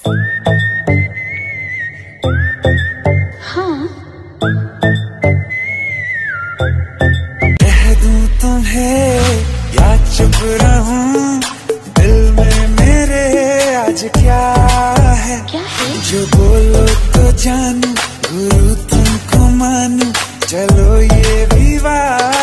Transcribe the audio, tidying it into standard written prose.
हाँ कह दूं तुम्हें या चुप रहूं, दिल में मेरे आज क्या है जो बोलो तो जानू, गुरु तुमको मानू, चलो ये विवाह